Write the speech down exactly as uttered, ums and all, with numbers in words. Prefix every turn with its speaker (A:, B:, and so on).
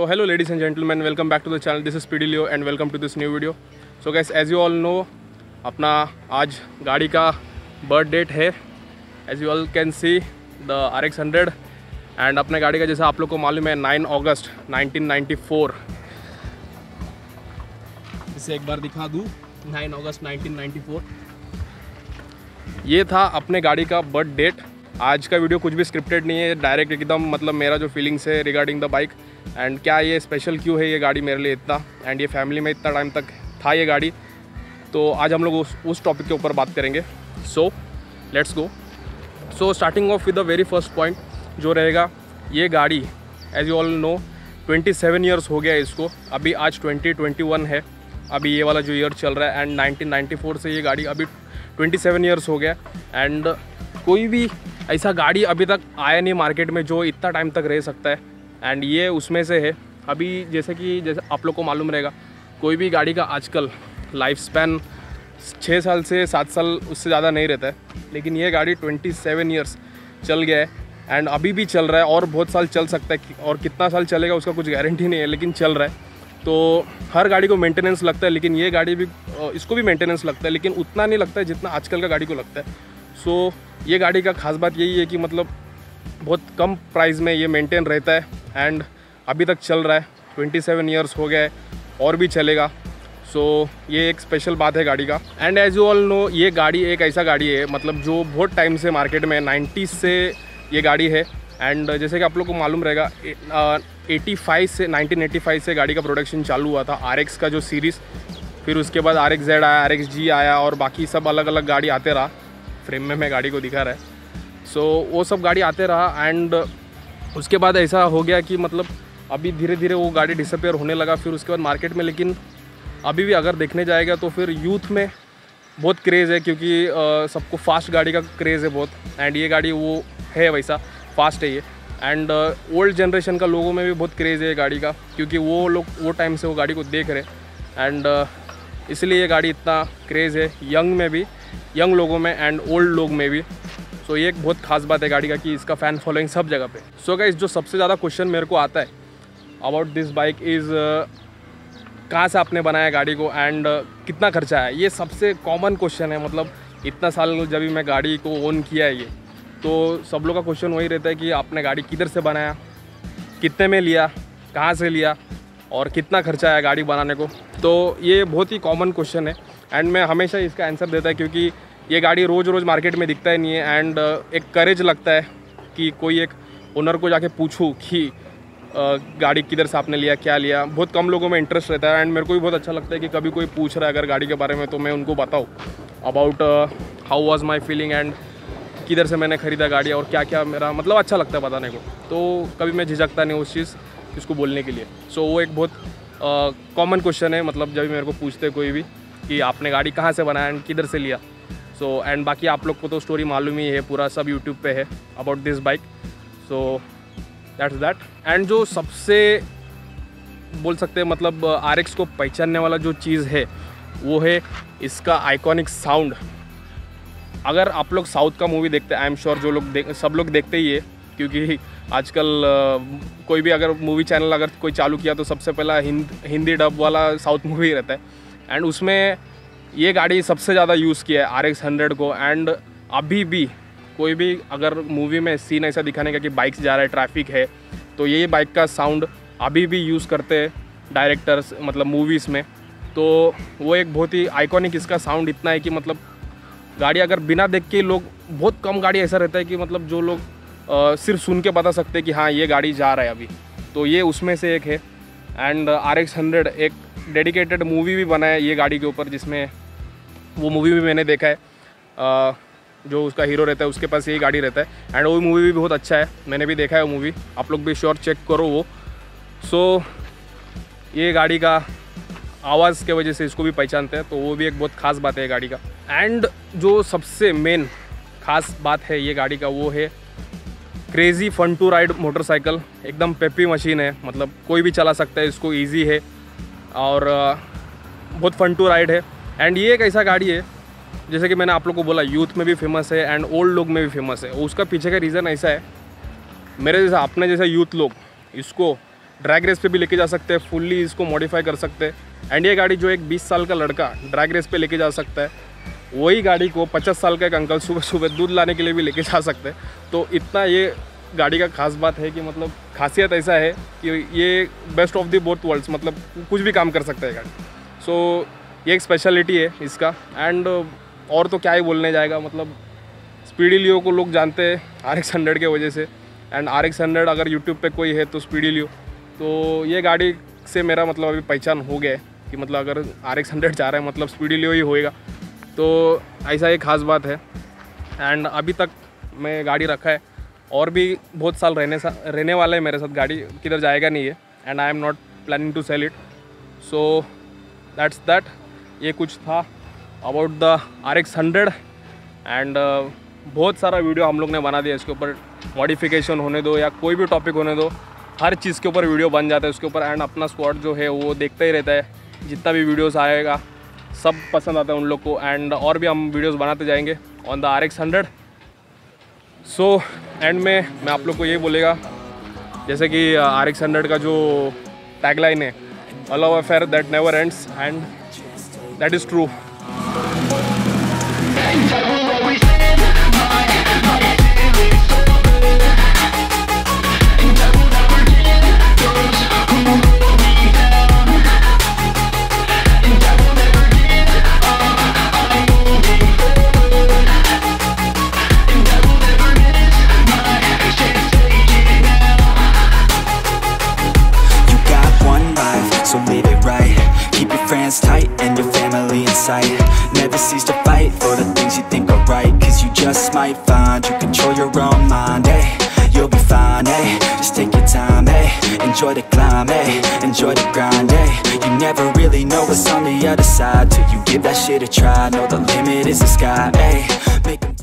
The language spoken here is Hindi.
A: So hello ladies and gentlemen, welcome back to the channel. This is P D Leo and welcome to this new video. So guys, as you all know, अपना आज गाड़ी का बर्थ डेट है. As you all can see the R X hundred and अपने गाड़ी का जैसा आप लोग को मालूम है nine August nineteen ninety four. इसे एक बार दिखा दूँ. Nine August nineteen ninety four ये था अपने गाड़ी का बर्थ डेट. आज का वीडियो कुछ भी स्क्रिप्टेड नहीं है, डायरेक्ट एकदम मतलब मेरा जो फीलिंग्स है रिगार्डिंग द बाइक एंड क्या ये स्पेशल क्यों है ये गाड़ी मेरे लिए इतना, एंड ये फैमिली में इतना टाइम तक था ये गाड़ी. तो आज हम लोग उस उस टॉपिक के ऊपर बात करेंगे. So let's go. So starting of with the very first point जो रहेगा, ये गाड़ी as you all know twenty seven years हो गया इसको. अभी आज ट्वेंटी ट्वेंटी वन है, अभी ये वाला जो ईयर चल रहा है, एंड नाइनटीन नाइंटी फोर से ये गाड़ी अभी ट्वेंटी सेवन ईयर्स हो गया. एंड कोई भी ऐसा गाड़ी अभी तक आया नहीं मार्केट में जो इतना टाइम तक रह सकता है, एंड ये उसमें से है. अभी जैसे कि जैसे आप लोग को मालूम रहेगा, कोई भी गाड़ी का आजकल लाइफ स्पैन छः साल से सात साल उससे ज़्यादा नहीं रहता है, लेकिन ये गाड़ी ट्वेंटी सेवन ईयर्स चल गया है एंड अभी भी चल रहा है और बहुत साल चल सकता है, और कितना साल चलेगा उसका कुछ गारंटी नहीं है, लेकिन चल रहा है. तो हर गाड़ी को मेंटेनेंस लगता है, लेकिन ये गाड़ी भी इसको भी मेंटेनेंस लगता है, लेकिन उतना नहीं लगता है जितना आजकल का गाड़ी को लगता है. सो ये गाड़ी का खास बात यही है कि मतलब बहुत कम प्राइस में ये मेंटेन रहता है एंड अभी तक चल रहा है. ट्वेंटी सेवन ईयर्स हो गया है और भी चलेगा. सो so, ये एक स्पेशल बात है गाड़ी का. And as you all know, ये गाड़ी एक ऐसा गाड़ी है मतलब जो बहुत टाइम से मार्केट में नाइंटीज़ से ये गाड़ी है. एंड जैसे कि आप लोग को मालूम रहेगा, एटी फाइव से नाइनटीन एटी फाइव से गाड़ी का प्रोडक्शन चालू हुआ था. आर एक्स का जो सीरीज़, फिर उसके बाद आर एक्स जेड आया, आर एक्स जी आया, और बाकी सब अलग अलग गाड़ी आते रहा. फ्रेम में मैं गाड़ी को दिखा रहा है. सो so, वो सब गाड़ी आते रहा एंड उसके बाद ऐसा हो गया कि मतलब अभी धीरे धीरे वो गाड़ी डिसअपेयर होने लगा फिर उसके बाद मार्केट में. लेकिन अभी भी अगर देखने जाएगा तो फिर यूथ में बहुत क्रेज़ है, क्योंकि uh, सबको फास्ट गाड़ी का क्रेज़ है बहुत, एंड ये गाड़ी वो है वैसा फास्ट है ये. एंड ओल्ड जनरेशन का लोगों में भी बहुत क्रेज़ है ये गाड़ी का, क्योंकि वो लोग वो टाइम से वो गाड़ी को देख रहे हैं, एंड uh, इसलिए ये गाड़ी इतना क्रेज़ है यंग में भी, यंग लोगों में एंड ओल्ड लोग में भी. सो so, ये एक बहुत खास बात है गाड़ी का कि इसका फ़ैन फॉलोइंग सब जगह पे. सो so, गाइस, जो सबसे ज़्यादा क्वेश्चन मेरे को आता है अबाउट दिस बाइक इज़ कहाँ से आपने बनाया गाड़ी को एंड uh, कितना खर्चा है. ये सबसे कॉमन क्वेश्चन है. मतलब इतना साल जब भी मैं गाड़ी को ओन किया है ये, तो सब लोग का क्वेश्चन वही रहता है कि आपने गाड़ी किधर से बनाया, कितने में लिया, कहाँ से लिया, और कितना खर्चा आया गाड़ी बनाने को. तो ये बहुत ही कॉमन क्वेश्चन है एंड मैं हमेशा इसका आंसर देता है, क्योंकि ये गाड़ी रोज़ रोज़ मार्केट में दिखता ही नहीं है. एंड एक करेज लगता है कि कोई एक ओनर को जाके पूछूं कि गाड़ी किधर से आपने लिया, क्या लिया. बहुत कम लोगों में इंटरेस्ट रहता है एंड मेरे को भी बहुत अच्छा लगता है कि कभी कोई पूछ रहा है अगर गाड़ी के बारे में, तो मैं उनको बताऊँ about how was my feeling and किधर से मैंने ख़रीदा गाड़ी और क्या क्या मेरा मतलब अच्छा लगता है बताने को. तो कभी मैं झिझकता नहीं उस चीज़ इसको बोलने के लिए. सो so, वो एक बहुत कॉमन क्वेश्चन है. मतलब जब भी मेरे को पूछते कोई भी कि आपने गाड़ी कहाँ से बनाया एंड किधर से लिया. सो so, एंड बाकी आप लोग को तो स्टोरी मालूम ही है, पूरा सब यूट्यूब पे है about this bike. So that's that. And जो सबसे बोल सकते हैं मतलब आर एक्स को पहचानने वाला जो चीज़ है वो है इसका आइकॉनिक साउंड. अगर आप लोग साउथ का मूवी देखते हैं, आई एम श्योर जो लोग देख सब लोग देखते ही है, क्योंकि आजकल कोई भी अगर मूवी चैनल अगर कोई चालू किया तो सबसे पहला हिंद हिंदी डब वाला साउथ मूवी रहता है. एंड उसमें ये गाड़ी सबसे ज़्यादा यूज़ किया है आर एक्स हंड्रेड को. एंड अभी भी कोई भी अगर मूवी में सीन ऐसा दिखाने का कि बाइक्स जा रहा है, ट्रैफिक है, तो ये बाइक का साउंड अभी भी यूज़ करते हैं डायरेक्टर्स मतलब मूवीज़ में. तो वो एक बहुत ही आइकॉनिक इसका साउंड इतना है कि मतलब गाड़ी अगर बिना देख के लोग, बहुत कम गाड़ी ऐसा रहता है कि मतलब जो लोग आ, सिर्फ सुन के बता सकते हैं कि हाँ ये गाड़ी जा रहा है अभी, तो ये उसमें से एक है. एंड आर एक्स हंड्रेड एक डेडिकेटेड मूवी भी बना है ये गाड़ी के ऊपर, जिसमें वो मूवी भी मैंने देखा है. आ, जो उसका हीरो रहता है उसके पास यही गाड़ी रहता है एंड वो मूवी भी बहुत अच्छा है, मैंने भी देखा है वो मूवी. आप लोग भी श्योर चेक करो वो. सो so, ये गाड़ी का आवाज़ के वजह से इसको भी पहचानते हैं, तो वो भी एक बहुत ख़ास बात है गाड़ी का. एंड जो सबसे मेन ख़ास बात है ये गाड़ी का वो है crazy fun to ride motorcycle. एकदम पेपी मशीन है, मतलब कोई भी चला सकता है इसको, ईजी है और बहुत फन टू राइड है. एंड ये एक ऐसा गाड़ी है जैसे कि मैंने आप लोग को बोला यूथ में भी फेमस है एंड ओल्ड लोग में भी फेमस है. उसका पीछे का रीज़न ऐसा है, मेरे जैसा अपने जैसा यूथ लोग इसको ड्रैग रेस पे भी लेके जा सकते हैं, फुल्ली इसको मॉडिफाई कर सकते हैं। एंड ये गाड़ी जो एक बीस साल का लड़का ड्रैग रेस पे लेके जा सकता है, वही गाड़ी को पचास साल का एक अंकल सुबह सुबह दूध लाने के लिए भी लेके जा सकते हैं। तो इतना ये गाड़ी का खास बात है कि मतलब खासियत ऐसा है कि ये best of the both worlds, मतलब कुछ भी काम कर सकता है गाड़ी। सो so, ये एक स्पेशलिटी है इसका। एंड और तो क्या ही बोलने जाएगा, मतलब स्पीडी लियो को लोग जानते हैं आर एक्स हंड्रेड के वजह से। एंड आर एक्स हंड्रेड अगर यूट्यूब पे कोई है तो स्पीडी लियो, तो ये गाड़ी से मेरा मतलब अभी पहचान हो गया है कि मतलब अगर आर एक्स हंड्रेड जा रहा है मतलब स्पीडी लियो ही होएगा। तो ऐसा एक ख़ास बात है। एंड अभी तक मैं गाड़ी रखा है और भी बहुत साल रहने सा रहने वाला है मेरे साथ, गाड़ी किधर जाएगा नहीं है। And I am not planning to sell it. So that's that. ये कुछ था about the R X hundred. And बहुत सारा वीडियो हम लोग ने बना दिया इसके ऊपर, मॉडिफिकेशन होने दो या कोई भी टॉपिक होने दो, हर चीज़ के ऊपर वीडियो बन जाता है उसके ऊपर। एंड अपना स्क्वाड जो है वो देखता ही रहता है, जितना भी वीडियोस आएगा सब पसंद आता है उन लोग को। एंड और भी हम वीडियोस बनाते जाएंगे on the R X hundred. So end में मैं आप लोग को ये बोलेगा, जैसे कि आर एक्स हंड्रेड का जो टैगलाइन है, a love affair that never ends, and that is true.
B: So live it right, keep your friends tight and your family in sight. Never cease to fight for the things you think are right, cause you just might find you control your own mind, hey. You'll be fine, hey. Just take your time, hey. Enjoy the climb, hey. Enjoy the grind, hey. You never really know what's on the other side till you give that shit a try. Know the limit is the sky, hey. Make 'em